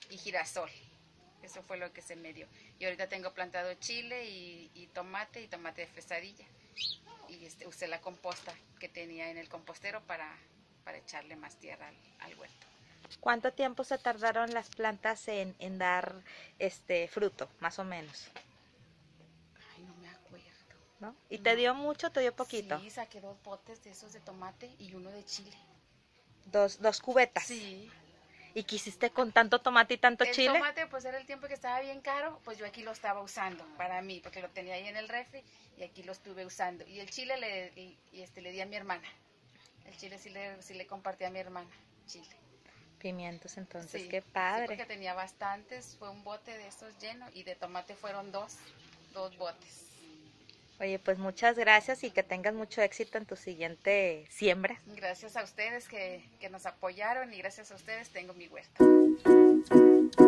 y girasol. Eso fue lo que se me dio. Y ahorita tengo plantado chile y tomate de fresadilla. Y usé la composta que tenía en el compostero para echarle más tierra al huerto. ¿Cuánto tiempo se tardaron las plantas en dar fruto, más o menos? Ay, no me acuerdo. ¿No? ¿Y No. te dio mucho, te dio poquito? Sí, saqué 2 botes de esos de tomate y uno de chile. Dos cubetas. Sí. ¿Y qué hiciste con tanto tomate y tanto El chile? tomate, pues era el tiempo que estaba bien caro, pues yo aquí lo estaba usando para mí, porque lo tenía ahí en el refri y aquí lo estuve usando. Y el chile le di a mi hermana. El chile sí le compartí a mi hermana, chile. Pimientos, entonces, Sí, qué sí, padre. porque tenía bastantes, fue un bote de esos lleno y de tomate fueron dos botes. Oye, pues muchas gracias y que tengas mucho éxito en tu siguiente siembra. Gracias a ustedes que nos apoyaron y gracias a ustedes tengo mi huerto.